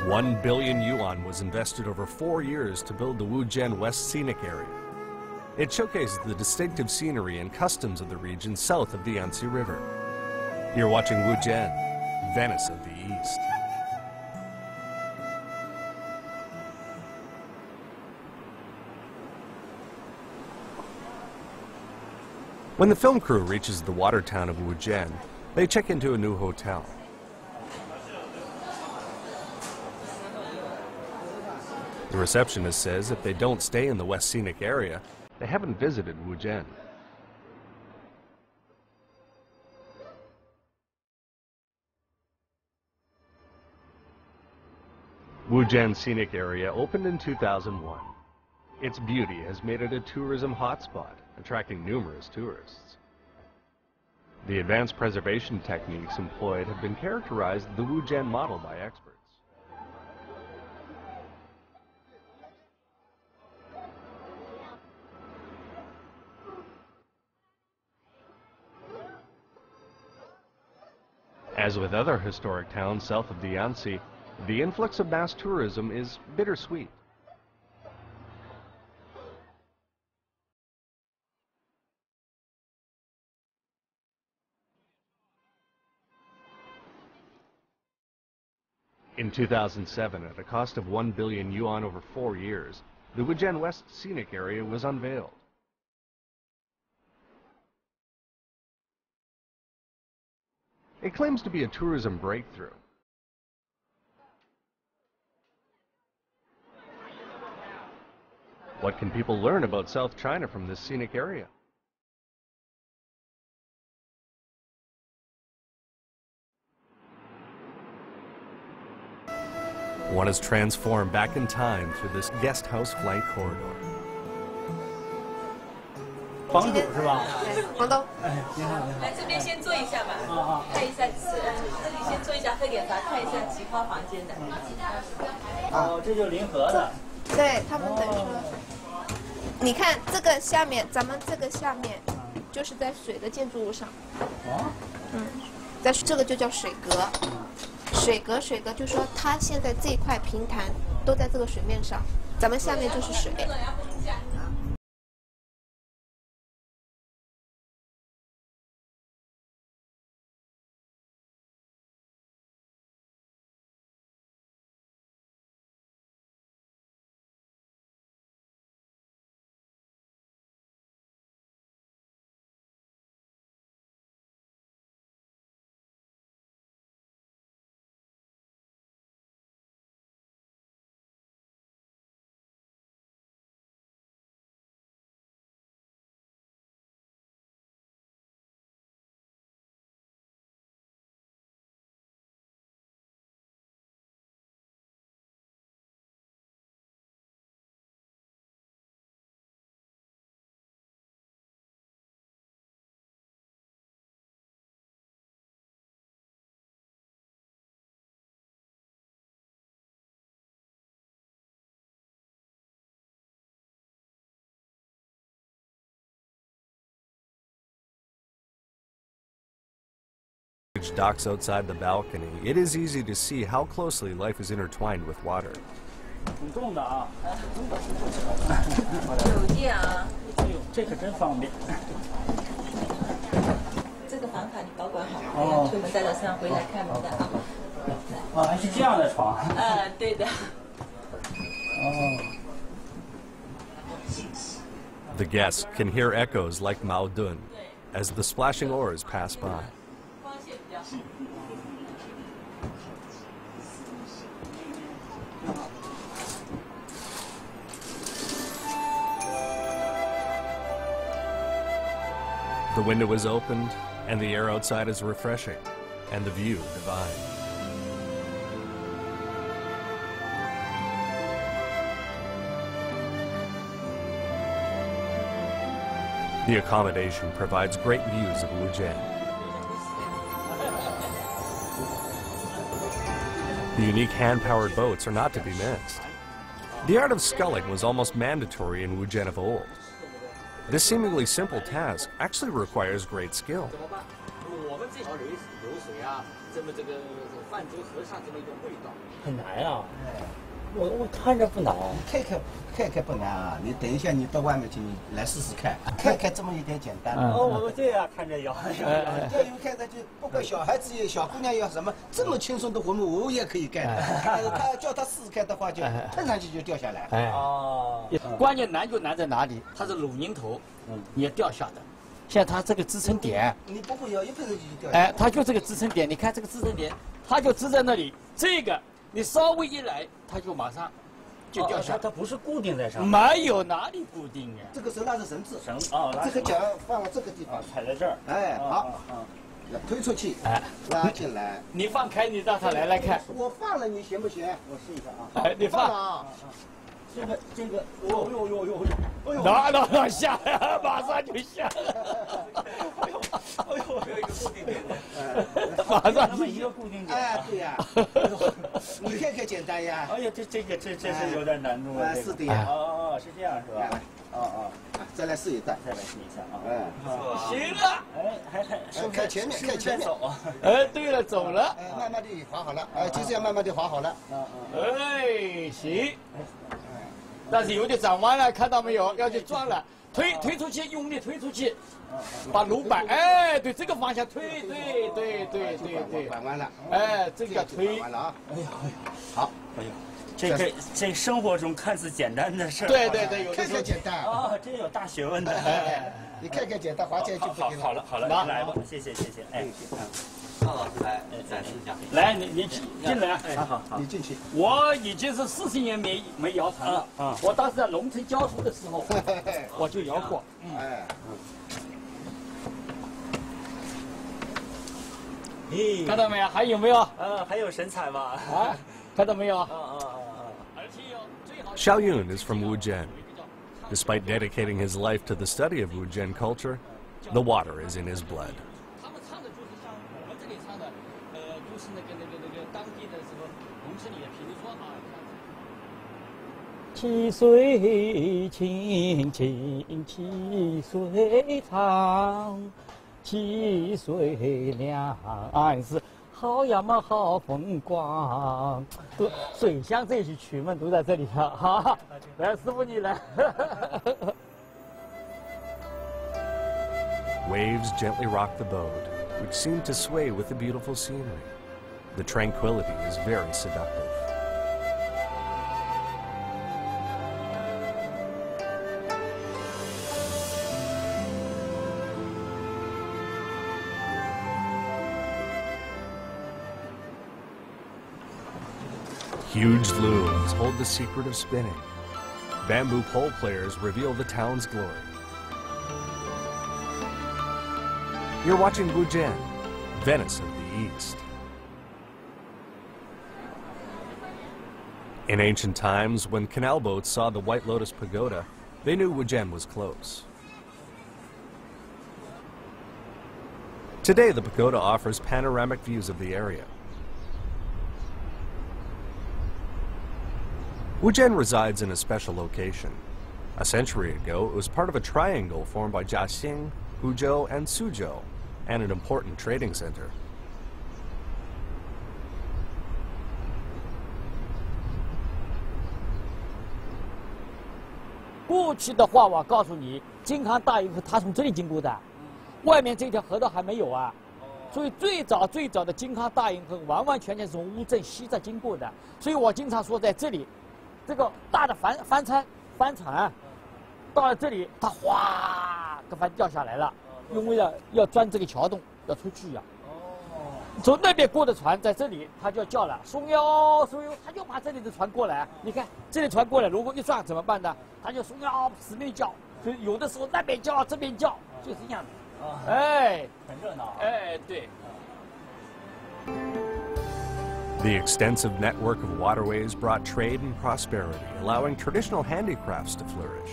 1 billion yuan was invested over 4 years to build the Wuzhen West Scenic Area. It showcases the distinctive scenery and customs of the region south of the Yangtze River. You're watching Wuzhen, Venice of the East. When the film crew reaches the water town of Wuzhen, they check into a new hotel. The receptionist says if they don't stay in the West Scenic Area, they haven't visited Wuzhen. Wuzhen Scenic Area opened in 2001. Its beauty has made it a tourism hotspot, attracting numerous tourists. The advanced preservation techniques employed have been characterized as the Wuzhen model by experts. As with other historic towns south of the Yangtze, the influx of mass tourism is bittersweet. In 2007, at a cost of 1 billion yuan over 4 years, the Wuzhen West Scenic Area was unveiled. It claims to be a tourism breakthrough. What can people learn about South China from this scenic area? One is transformed back in time through this guest house flight corridor. 房主是吧？ 房东。 来这边先坐一下吧，看一下这里先坐一下喝点茶，看一下旗花房间的。 哦，这就是临河的。 对他们等于说，你看这个下面，咱们这个下面就是在水的建筑物上。 哦。 但是这个就叫水阁。水阁就是说它现在这一块平潭都在这个水面上，咱们下面就是水。Docks outside the balcony, it is easy to see how closely life is intertwined with water. 挺重的啊。 酒店啊。 哎呦，这可真方便。 这个房卡你保管好，出门带到身上回来开门的啊。 哦，还是这样的床。 对的。 The guests can hear echoes like Mao Dun as the splashing oars pass by. The window is opened, and the air outside is refreshing, and the view divine. The accommodation provides great views of Wuzhen. The unique hand-powered boats are not to be missed. The art of sculling was almost mandatory in Wuzhen of old. This seemingly simple task actually requires great skill. 啊，这么这个泛舟河上这么一种味道。 很难啊。我看着不难。 看不难啊，你等一下你到外面去，你来试试看，看这么一点简单。 哦，对呀，看着要。 钓鱼看着就不管小孩子也小姑娘也什么，这么轻松的活我也可以干。他叫他试试看的话，就碰上去就掉下来。 哦，关键难就难在哪里？它是鲁宁头，也掉下的。像它这个支撑点， 你不会要一碰上去就掉下来。 哎，它就这个支撑点，你看这个支撑点，它就支在那里。这个你稍微一来，它就马上就掉下。 它不是固定在上面。 没有哪里固定呀？ 这个绳那是绳子。 这个脚放到这个地方， 踩在这儿。 哎，好。推出去，哎，拉进来。 你放开，你让他来看。 我放了，你行不行？ 我试一下啊。 哎，你放了啊。 这个，哟， 那下来，马上就下来。 哎呦，有一个固定点。 马上就一个固定点。 哎，对呀。你看简单呀。 哎呀，这是有点难度啊。 是的呀。 哦，是这样是吧？ 再来试一段， 再来试一下啊。 行了。 哎， 看前面走啊。 哎，对了，走了。 慢慢地滑好了，就是要慢慢地滑好了。 哎，行。但是有点转弯了，看到没有？要去转了，推出去，用力推出去，把炉板，哎，对，这个方向推，对， 转弯了， 哎，这个推， 完了啊， 哎呀， 好， 哎呦，这生活中看似简单的事儿， 对，有看简单啊，真有大学问的， 你看简单，滑起来就不行了。 好了，来吧，谢谢，哎。 赵老师来展示一下。 来，你进来。哎，好， 你进去。 我已经是40年没摇船了。我当时在农村教书的时候，我就摇过。看到没有？还有没有？ 还有神采吗？ 啊，看到没有？ Xiao Yun is from Wuzhen. Despite dedicating his life to the study of Wuzhen culture, the water is in his blood. 溪水清清溪水长，溪水两岸是好呀嘛好风光。都水乡这些曲们都在这里跳，好，来师傅你来。 Waves gently rock the boat, which seem to sway with the beautiful scenery. The tranquility is very seductive. Huge looms hold the secret of spinning. Bamboo pole players reveal the town's glory. You're watching Wuzhen, Venice of the East. In ancient times, when canal boats saw the White Lotus Pagoda, they knew Wuzhen was close. Today, the pagoda offers panoramic views of the area. Wuzhen resides in a special location. A century ago, it was part of a triangle formed by Jiaxing, Huzhou, and Suzhou, and an important trading center. 过去的话，我告诉你，京杭大运河它从这里经过的，外面这条河道还没有啊。所以最早的京杭大运河完完全全是从乌镇西侧经过的。所以我经常说，在这里，这个大的帆船，到了这里，它哗，个帆掉下来了，因为要钻这个桥洞，要出去呀。从那边过的船在这里，他就要叫了，松腰，他就把这里的船过来。你看这里船过来，如果一撞怎么办呢？他就松腰，使命叫。所以有的时候那边叫，这边叫，就是这样的。哎， 很热闹。 哎，对。 The extensive network of waterways brought trade and prosperity, allowing traditional handicrafts to flourish.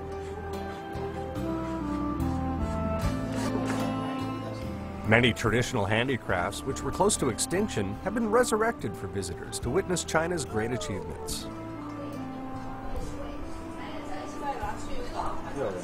Many traditional handicrafts, which were close to extinction, have been resurrected for visitors to witness China's great achievements.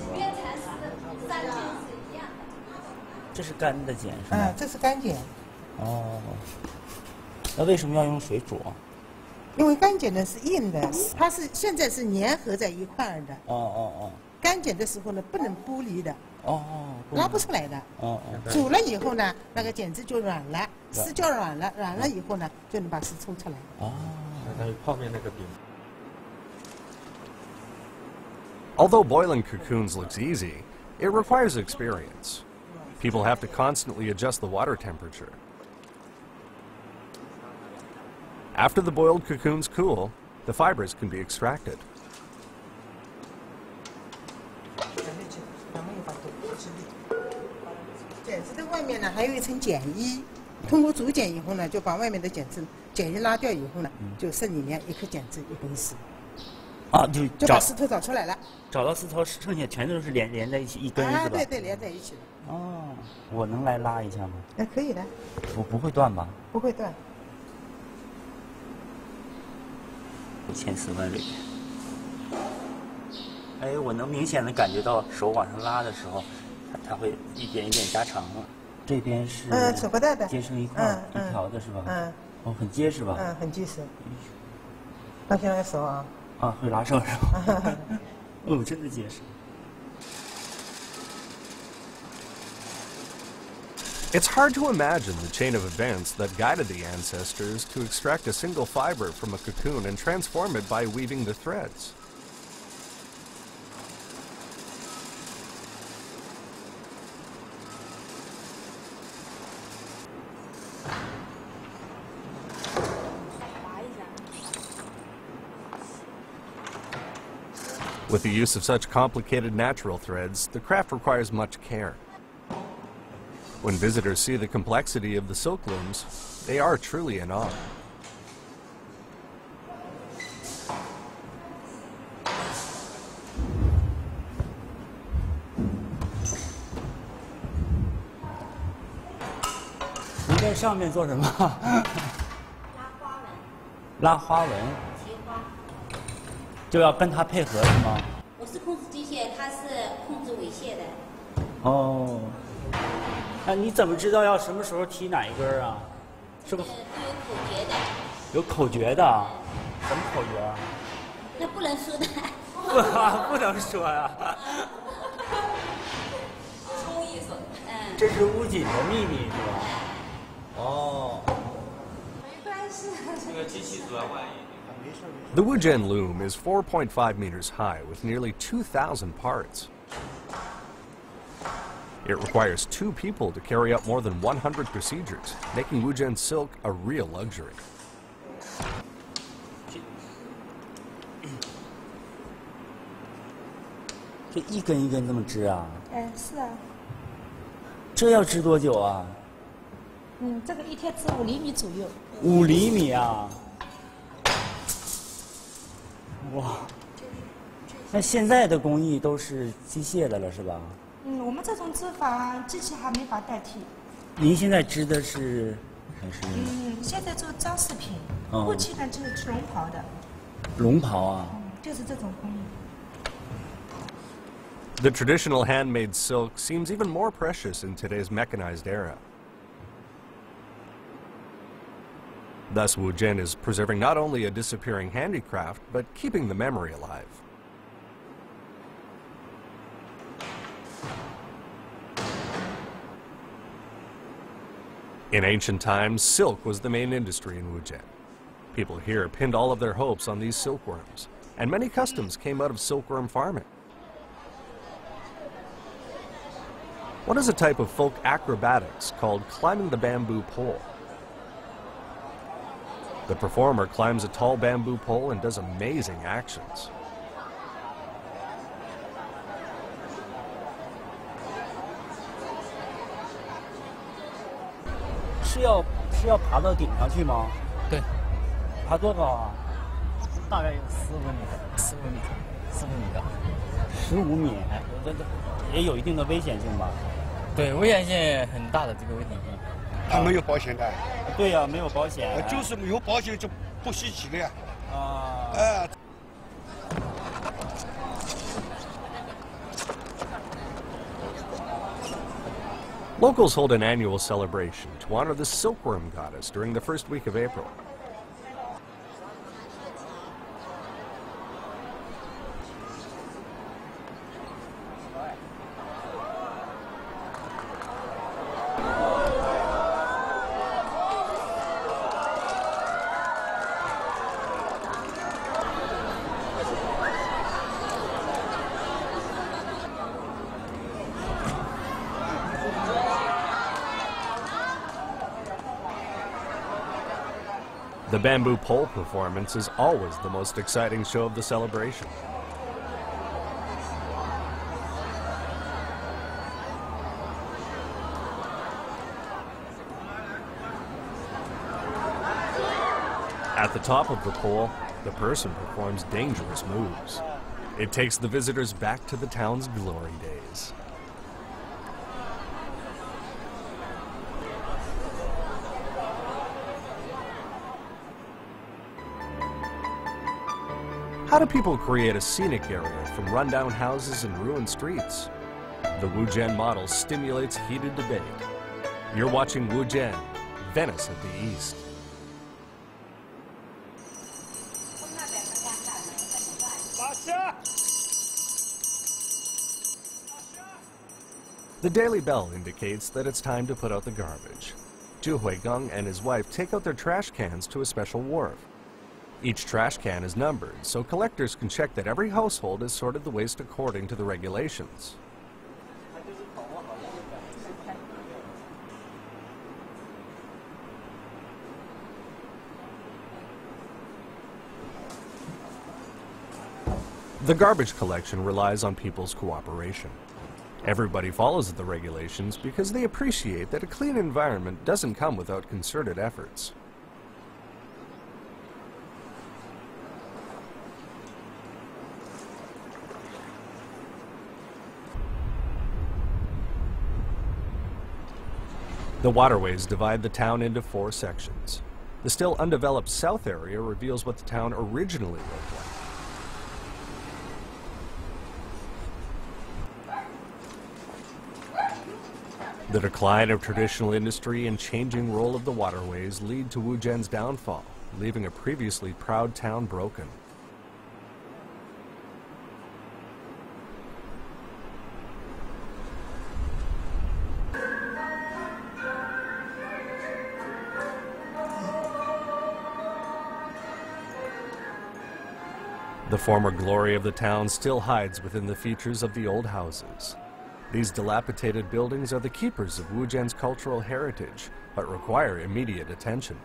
这是干的碱是吗？ 这是干碱。 哦，那为什么要用水煮？ 因为干碱呢是硬的，它是现在是粘合在一块儿的。 哦。 干碱的时候呢，不能剥离的。 哦。 拉不出来的。 哦。 煮了以后呢，那个碱质就软了，丝就软了，软了以后呢，就能把丝抽出来。 哦。 还有泡面那个饼。 Although boiling cocoons looks easy, it requires experience. People have to constantly adjust the water temperature. After the boiled cocoons cool, the fibers can be extracted. 碱质的外面呢还有一层碱衣，通过煮碱以后呢，就把外面的碱衣拉掉以后呢，就剩里面一颗碱质一根丝。 啊， 就把丝头找出来了。 找到丝头，剩下全都是连在一起一根是吧？ 对对，连在一起的。 哦，我能来拉一下吗？ 那可以的。 我不会断吧？ 不会断。 1400万里。哎，我能明显的感觉到手往上拉的时候，它会一点一点加长了。这边是扯不带的， 结成一块一条的是吧？哦，很结实吧？ 很结实。拉下来手啊。 啊，会拉手是吧？哦，真的结实。 It's hard to imagine the chain of events that guided the ancestors to extract a single fiber from a cocoon and transform it by weaving the threads. With the use of such complicated natural threads, the craft requires much care. When visitors see the complexity of the silk looms, they are truly in awe. "你在上面做什么？拉花纹。 结花。 就要跟它配合是吗？ 我是控制机械，它是控制尾蟹的。 哦。 那你怎么知道要什么时候提哪一根啊？是不是？有口诀的。有口诀的？什么口诀啊？ 那不能说的。 不能说呀。 冲意思。 这是乌锦的秘密是吧？哦。 没关系。 这个机器主要万一。 The Wuzhen loom is 4.5 meters high with nearly 2,000 parts. It requires 2 people to carry out more than 100 procedures, making Wuzhen silk a real luxury. 这一根一根这么织啊？ 是啊。 这要织多久啊？ 这个一天织5厘米左右。 5厘米啊！哇！那现在的工艺都是机械的了，是吧？ 我们这种织法机器还没法代替。 您现在织的是还是？ 现在做装饰品，后期呢就是龙袍的。 龙袍啊？ 就是这种工艺。 The traditional handmade silk seems even more precious in today's mechanized era. Thus, Wuzhen is preserving not only a disappearing handicraft, but keeping the memory alive. In ancient times, silk was the main industry in Wuzhen. People here pinned all of their hopes on these silkworms, and many customs came out of silkworm farming. One is a type of folk acrobatics called climbing the bamboo pole. The performer climbs a tall bamboo pole and does amazing actions. 是要爬到顶上去吗？ 对。 爬多高啊？ 大概有15米高。 15米，也有一定的危险性吧？ 对，危险性很大的这个危险性。 他没有保险的。 对呀，没有保险。 就是没有保险就不稀奇了呀。 啊。 Locals hold an annual celebration to honor the silkworm goddess during the first week of April. The bamboo pole performance is always the most exciting show of the celebration. At the top of the pole, the person performs dangerous moves. It takes the visitors back to the town's glory days. How do people create a scenic area from rundown houses and ruined streets? The Wuzhen model stimulates heated debate. You're watching Wuzhen, Venice of the East. The daily bell indicates that it's time to put out the garbage. Dunhuang and his wife take out their trash cans to a special wharf. Each trash can is numbered, so collectors can check that every household has sorted the waste according to the regulations. The garbage collection relies on people's cooperation. Everybody follows the regulations because they appreciate that a clean environment doesn't come without concerted efforts. The waterways divide the town into 4 sections. The still undeveloped south area reveals what the town originally looked like. The decline of traditional industry and changing role of the waterways lead to Wuzhen's downfall, leaving a previously proud town broken. The former glory of the town still hides within the features of the old houses. These dilapidated buildings are the keepers of Wuzhen's cultural heritage, but require immediate attention.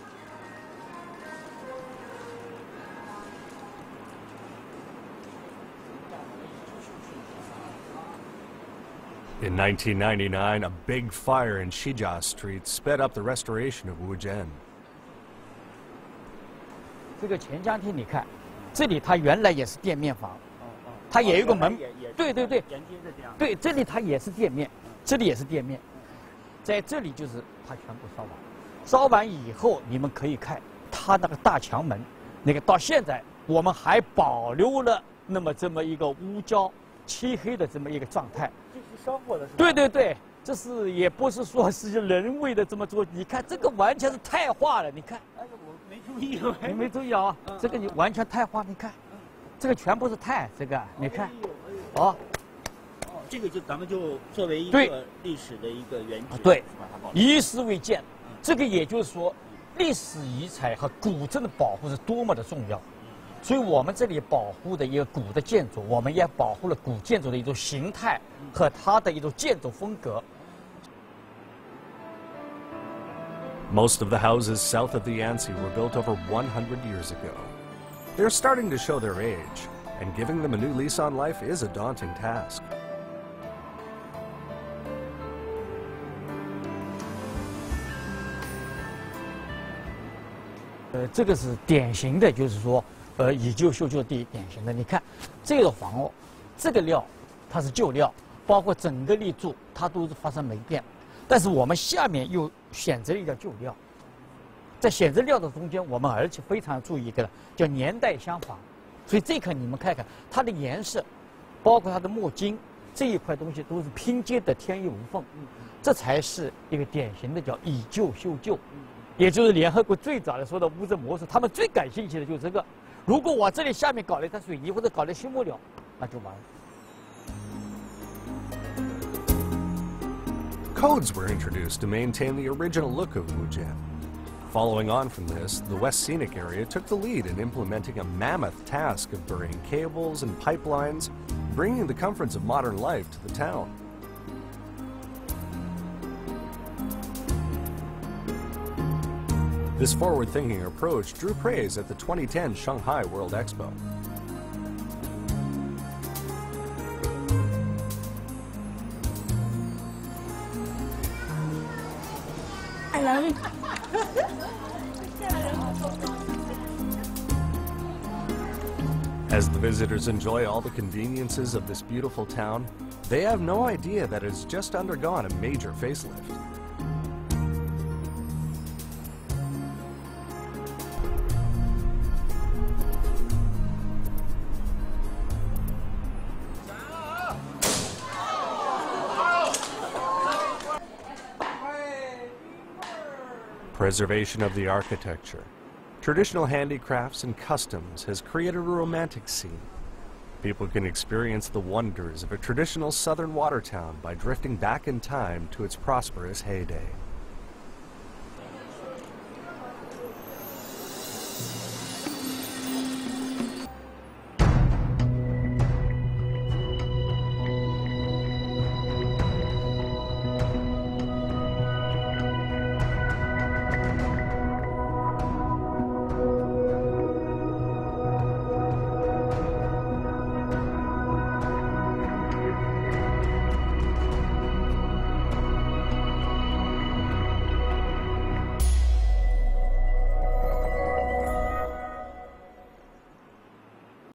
In 1999, a big fire in Shijia Street sped up the restoration of Wuzhen. 这个钱江厅，你看，这里它原来也是店面房，它也有个门，对对对，对，这里它也是店面，这里也是店面，在这里就是它全部烧完，烧完以后你们可以看它那个大墙门，那个到现在我们还保留了那么这么一个乌焦漆黑的这么一个状态。这是烧过的是吧？对对对，这是也不是说是人为的这么做，你看这个完全是钛化了，你看。哎呦，我没注意，你没注意啊？这个你完全钛化，你看。 这个全部是钛，这个你看，哦， 这个就咱们就作为一个历史的一个原址， 对，以史为鉴，这个也就是说，历史遗产和古镇的保护是多么的重要，所以我们这里保护的一个古的建筑，我们也保护了古建筑的一种形态和它的一种建筑风格。 Most of the houses south of the Yangtze were built over 100 years ago. They're starting to show their age, and giving them a new lease on life is a daunting task. 这个是典型的，就是说，以旧修旧地典型的。你看，这个房屋，这个料它是旧料，包括整个立柱它都是发生霉变，但是我们下面又选择了一个旧料。 在选择料的中间，我们而且非常注意一个叫年代相仿，所以这个你们看看它的颜色，包括它的木筋， 这一块东西都是拼接的天衣无缝，这才是一个典型的叫以旧修旧，也就是联合国最早的说的乌镇模式，他们最感兴趣的就是这个。如果我这里下面搞了一滩水泥或者搞了新木料，那就完了。 Codes were introduced to maintain the original look of Wuzhen. Following on from this, the West Scenic Area took the lead in implementing a mammoth task of burying cables and pipelines, bringing the comforts of modern life to the town. This forward-thinking approach drew praise at the 2010 Shanghai World Expo. I love it. As the visitors enjoy all the conveniences of this beautiful town, they have no idea that it's just undergone a major facelift. Preservation of the architecture, traditional handicrafts and customs has created a romantic scene. People can experience the wonders of a traditional southern water town by drifting back in time to its prosperous heyday.